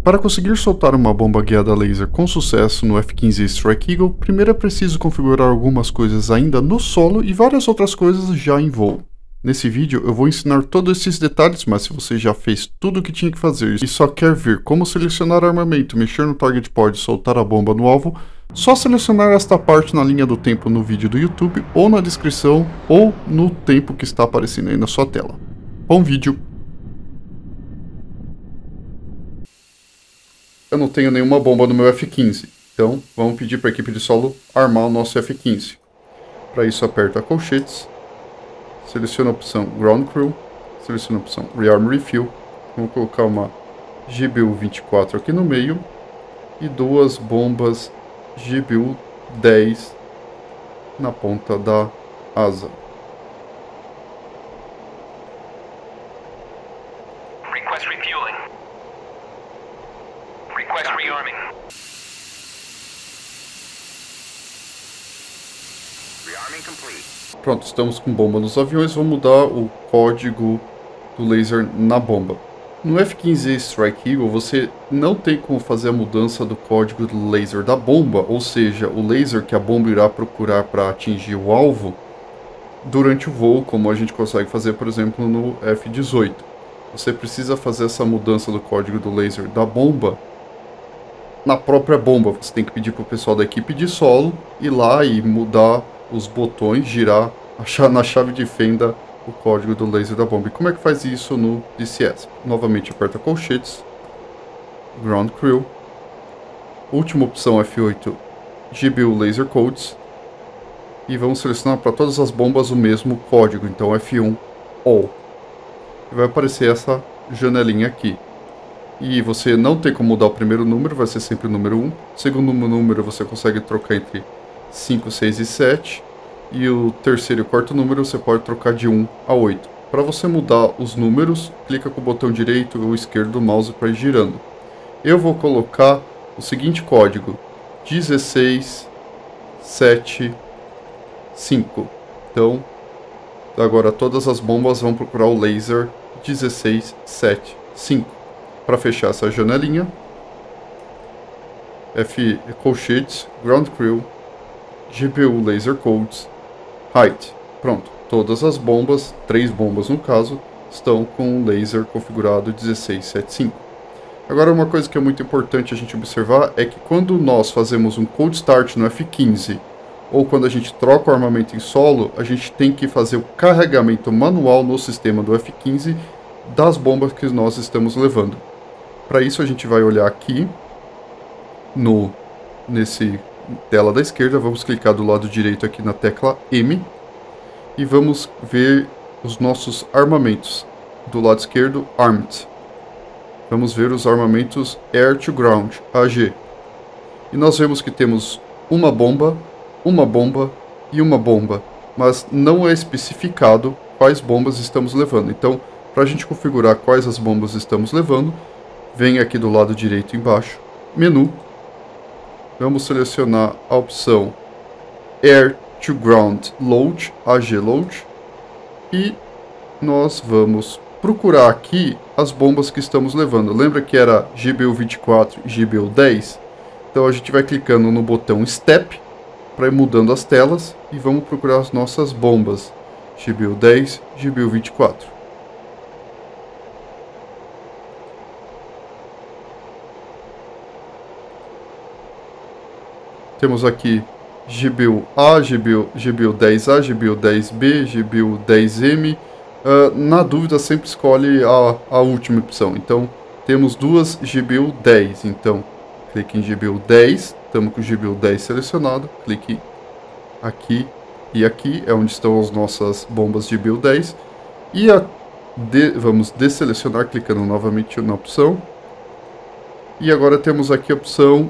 Para conseguir soltar uma bomba guiada laser com sucesso no F-15 Strike Eagle, primeiro é preciso configurar algumas coisas ainda no solo e várias outras coisas já em voo. Nesse vídeo eu vou ensinar todos esses detalhes, mas se você já fez tudo o que tinha que fazer e só quer ver como selecionar armamento, mexer no target pod e soltar a bomba no alvo, só selecionar esta parte na linha do tempo no vídeo do YouTube, ou na descrição, ou no tempo que está aparecendo aí na sua tela. Bom vídeo! Eu não tenho nenhuma bomba no meu F-15, então vamos pedir para a equipe de solo armar o nosso F-15. Para isso aperta colchetes, seleciona a opção Ground Crew, seleciona a opção Rearm Refuel, vamos colocar uma GBU-24 aqui no meio e duas bombas GBU-10 na ponta da asa. Request refueling. Request rearming. Rearming complete. Pronto, estamos com bomba nos aviões, vou mudar o código do laser na bomba. No F-15 Strike Eagle você não tem como fazer a mudança do código do laser da bomba, ou seja, o laser que a bomba irá procurar para atingir o alvo durante o voo, como a gente consegue fazer, por exemplo, no F-18. Você precisa fazer essa mudança do código do laser da bomba na própria bomba. Você tem que pedir para o pessoal da equipe de solo ir lá e mudar os botões, girar na chave de fenda o código do laser da bomba. E como é que faz isso no DCS? Novamente aperta colchetes, Ground Crew, última opção F8, GBU Laser Codes, e vamos selecionar para todas as bombas o mesmo código, então F1 All. E vai aparecer essa janelinha aqui. E você não tem como mudar o primeiro número, vai ser sempre o número 1. O segundo número você consegue trocar entre 5, 6 e 7. E o terceiro e o quarto número você pode trocar de 1 a 8. Para você mudar os números, clica com o botão direito ou esquerdo do mouse para ir girando. Eu vou colocar o seguinte código: 16775. Então, agora todas as bombas vão procurar o laser 1675. Para fechar essa janelinha, F colchetes, Ground Crew, GBU Laser Codes, Height. Pronto, todas as bombas, 3 bombas no caso, estão com o laser configurado 1675. Agora uma coisa que é muito importante a gente observar é que quando nós fazemos um cold start no F-15 ou quando a gente troca o armamento em solo, a gente tem que fazer o carregamento manual no sistema do F-15 das bombas que nós estamos levando. Para isso a gente vai olhar aqui nesse tela da esquerda, vamos clicar do lado direito aqui na tecla M e vamos ver os nossos armamentos. Do lado esquerdo, Armed. Vamos ver os armamentos Air to Ground, AG. E nós vemos que temos uma bomba e uma bomba, mas não é especificado quais bombas estamos levando. Então, para a gente configurar quais as bombas estamos levando, vem aqui do lado direito embaixo, menu. Vamos selecionar a opção Air to Ground Load, AG Load, e nós vamos procurar aqui as bombas que estamos levando. Lembra que era GBU-24 e GBU-10? Então a gente vai clicando no botão Step para ir mudando as telas e vamos procurar as nossas bombas GBU-10, GBU-24. Temos aqui GBU-A, GBU-10A, GBU-10B, GBU-10M. Na dúvida, sempre escolhe a última opção. Então, temos duas GBU-10. Então, clique em GBU-10. Estamos com o GBU-10 selecionado. Clique aqui e aqui. É onde estão as nossas bombas GBU-10. E vamos desselecionar, clicando novamente na opção. E agora temos aqui a opção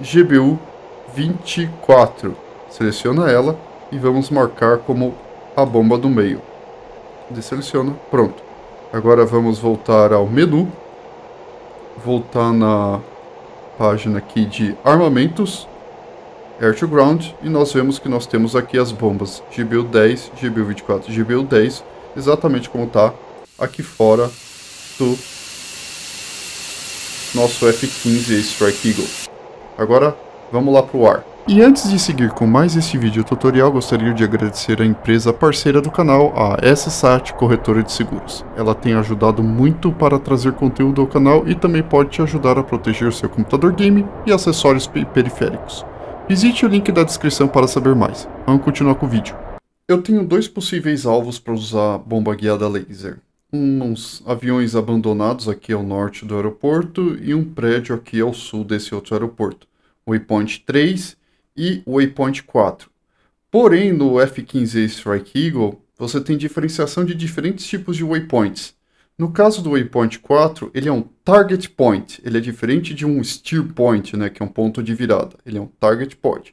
GBU-24. Seleciona ela e vamos marcar como a bomba do meio. Deseleciona, pronto. Agora vamos voltar ao menu, voltar na página aqui de armamentos, Air to Ground, e nós vemos que nós temos aqui as bombas GBU-10, GBU-24 e GBU-10, exatamente como está aqui fora do nosso F-15 Strike Eagle. Agora, vamos lá para o ar. E antes de seguir com mais este vídeo tutorial, gostaria de agradecer a empresa parceira do canal, a SSAT Corretora de Seguros. Ela tem ajudado muito para trazer conteúdo ao canal e também pode te ajudar a proteger seu computador game e acessórios periféricos. Visite o link da descrição para saber mais. Vamos continuar com o vídeo. Eu tenho dois possíveis alvos para usar bomba guiada laser. Uns aviões abandonados aqui ao norte do aeroporto e um prédio aqui ao sul desse outro aeroporto. Waypoint 3 e Waypoint 4. Porém, no F-15 Strike Eagle, você tem diferenciação de diferentes tipos de waypoints. No caso do Waypoint 4, ele é um Target Point. Ele é diferente de um Steer Point, né, que é um ponto de virada. Ele é um Target Point.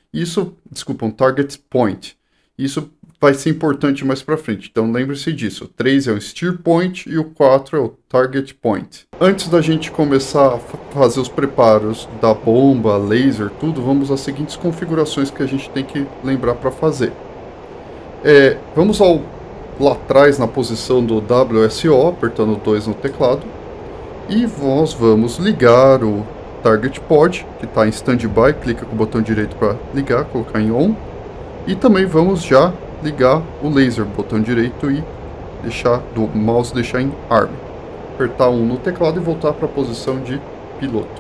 Um Target Point. Isso vai ser importante mais para frente, então lembre-se disso. O 3 é o Steer Point e o 4 é o Target Point. Antes da gente começar a fazer os preparos da bomba, laser, tudo, vamos às seguintes configurações que a gente tem que lembrar para fazer. Vamos lá atrás na posição do WSO, apertando 2 no teclado, e nós vamos ligar o Target Pod, que está em standby, clica com o botão direito para ligar, colocar em on, e também vamos já ligar o laser, botão direito e do mouse deixar em ARM. Apertar 1 no teclado e voltar para a posição de piloto.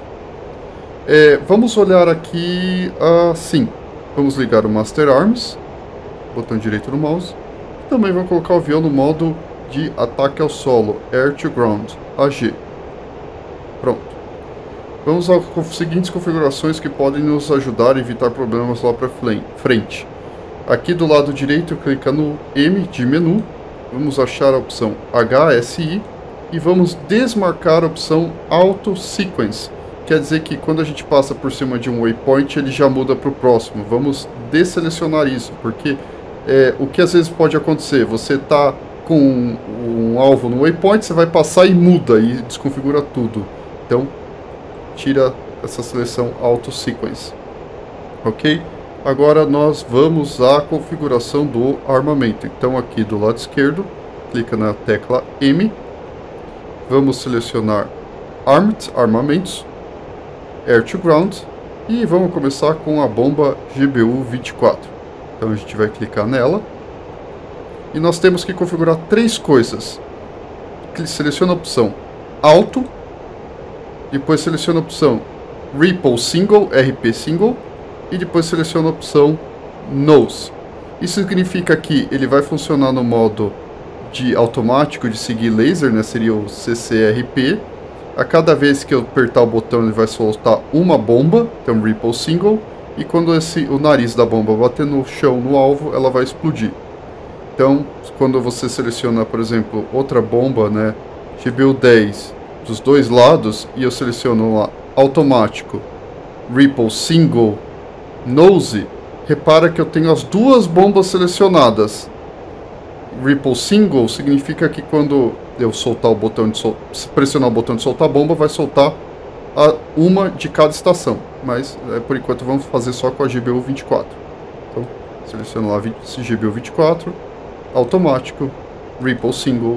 Vamos olhar aqui assim. Vamos ligar o Master Arms, botão direito no mouse. E também vamos colocar o avião no modo de ataque ao solo, Air to Ground, AG. Pronto. Vamos às seguintes configurações que podem nos ajudar a evitar problemas lá para frente. Aqui do lado direito, clica no M de menu, vamos achar a opção HSI e vamos desmarcar a opção Auto Sequence. Quer dizer que quando a gente passa por cima de um waypoint, ele já muda para o próximo. Vamos desselecionar isso, porque o que às vezes pode acontecer, você está com um alvo no waypoint, você vai passar e muda e desconfigura tudo. Então, tira essa seleção Auto Sequence. Ok? Agora nós vamos à configuração do armamento. Então aqui do lado esquerdo, clica na tecla M. Vamos selecionar Armed, Armamentos, Air to Ground. E vamos começar com a bomba GBU 24. Então a gente vai clicar nela. E nós temos que configurar 3 coisas. Seleciona a opção Auto. Depois seleciona a opção Ripple Single, RP Single. E depois seleciona a opção Nose. Isso significa que ele vai funcionar no modo de automático de seguir laser, né? Seria o CCRP. A cada vez que eu apertar o botão ele vai soltar uma bomba, então Ripple Single. E quando o nariz da bomba bater no chão, no alvo, ela vai explodir. Então, quando você seleciona, por exemplo, outra bomba, né? GBU 10 dos dois lados, e eu seleciono lá automático, Ripple Single, Nose, repara que eu tenho as duas bombas selecionadas. Ripple Single significa que quando eu soltar o botão pressionar o botão de soltar a bomba, vai soltar uma de cada estação. Mas por enquanto vamos fazer só com a GBU 24. Então, seleciono lá GBU 24, automático, Ripple Single,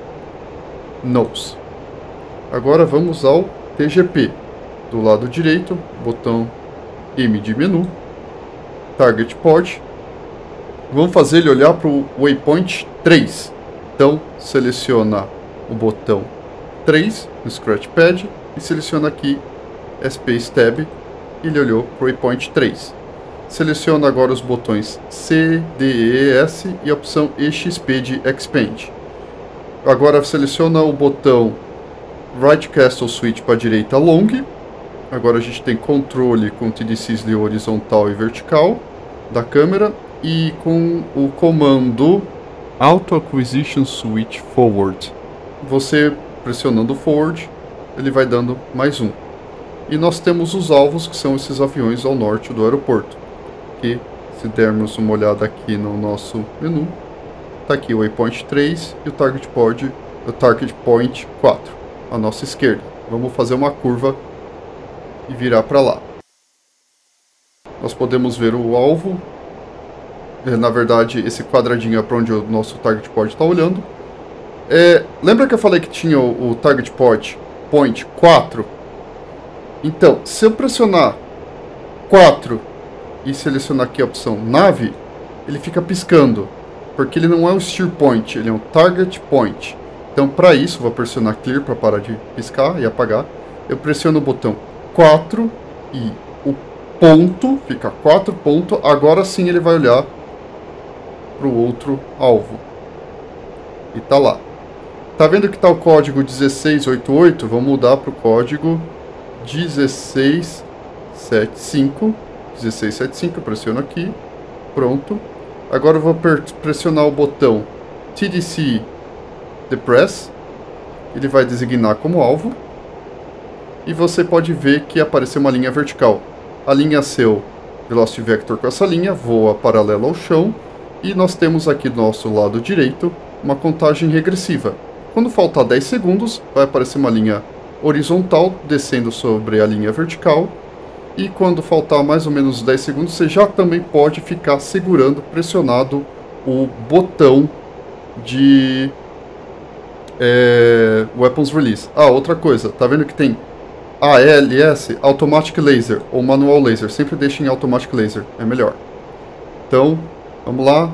Nose. Agora vamos ao TGP. Do lado direito, botão M de menu, Target Pod. Vamos fazer ele olhar para o Waypoint 3. Então, seleciona o botão 3 no Scratch Pad e seleciona aqui Space Tab. Ele olhou para o Waypoint 3. Seleciona agora os botões C, D, E, S e a opção EXP de Expand. Agora seleciona o botão Right Castle Switch para a direita Long. Agora a gente tem controle com TDCs horizontal e vertical da câmera e com o comando Auto Acquisition Switch Forward. Você pressionando Forward, ele vai dando mais um. E nós temos os alvos, que são esses aviões ao norte do aeroporto. Que, se dermos uma olhada aqui no nosso menu, está aqui o Waypoint 3 e o Target Point 4, à nossa esquerda. Vamos fazer uma curva e virar para lá. Nós podemos ver o alvo. Na verdade, esse quadradinho é para onde o nosso Target Point está olhando. Lembra que eu falei que tinha o Target Point 4 Então, se eu pressionar 4 e selecionar aqui a opção nave, ele fica piscando, porque ele não é um steer point, ele é um target point. Então, para isso, vou pressionar clear para parar de piscar e apagar. Eu pressiono o botão 4 e o ponto, fica 4 pontos. Agora sim ele vai olhar para o outro alvo. E tá lá. Tá vendo que tá o código 1688? Vamos mudar para o código 1675. 1675, pressiono aqui. Pronto. Agora eu vou pressionar o botão TDC Depress. Ele vai designar como alvo. E você pode ver que apareceu uma linha vertical. Alinha-seu Velocity Vector com essa linha, voa paralelo ao chão. E nós temos aqui do nosso lado direito uma contagem regressiva. Quando faltar 10 segundos, vai aparecer uma linha horizontal descendo sobre a linha vertical. E quando faltar mais ou menos 10 segundos, você já também pode ficar segurando, pressionado o botão de Weapons Release. Ah, outra coisa, tá vendo que tem ALS, Automatic Laser, ou Manual Laser. Sempre deixe em Automatic Laser, é melhor. Então, vamos lá.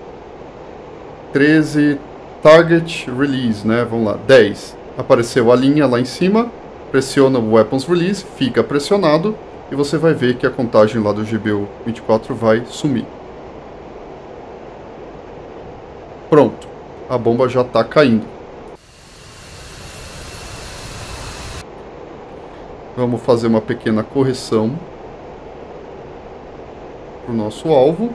13, Target Release, né? Vamos lá, 10. Apareceu a linha lá em cima, pressiona o Weapons Release, fica pressionado, e você vai ver que a contagem lá do GBU-24 vai sumir. Pronto, a bomba já está caindo. Vamos fazer uma pequena correção para o nosso alvo.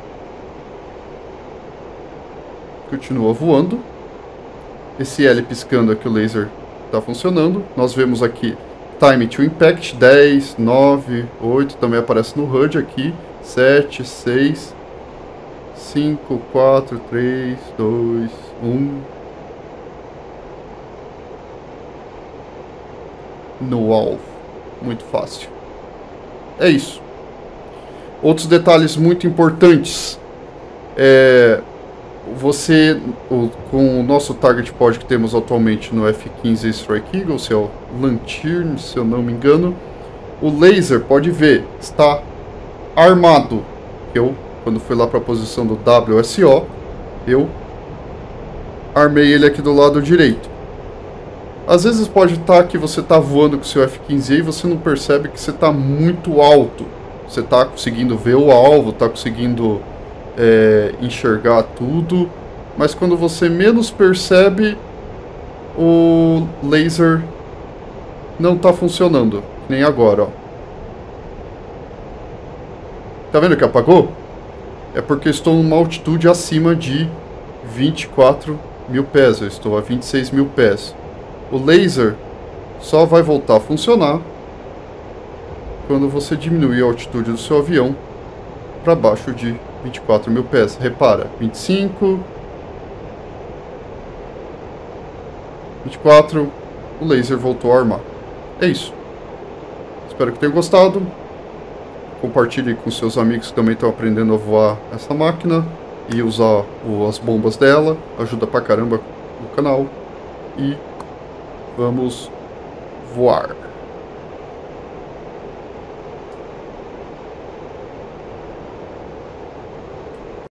Continua voando. Esse L piscando aqui, o laser está funcionando. Nós vemos aqui Time to Impact, 10, 9, 8, também aparece no HUD aqui, 7, 6, 5, 4, 3, 2, 1. No alvo. Muito fácil. É isso. Outros detalhes muito importantes. Com o nosso target pod que temos atualmente no F-15 Strike Eagle, se é o Lantern, se eu não me engano, o laser, pode ver, está armado. Quando fui lá para a posição do WSO, eu armei ele aqui do lado direito. Às vezes pode estar que você está voando com o seu F-15 e você não percebe que você está muito alto. Você está conseguindo ver o alvo, está conseguindo enxergar tudo, mas quando você menos percebe, o laser não está funcionando, nem agora, ó. Tá vendo que apagou? É porque eu estou numa altitude acima de 24 mil pés, eu estou a 26 mil pés. O laser só vai voltar a funcionar quando você diminuir a altitude do seu avião para baixo de 24 mil pés. Repara, 25, 24, o laser voltou a armar. É isso. Espero que tenham gostado. Compartilhe com seus amigos que também estão aprendendo a voar essa máquina e usar as bombas dela. Ajuda pra caramba no canal. E vamos voar.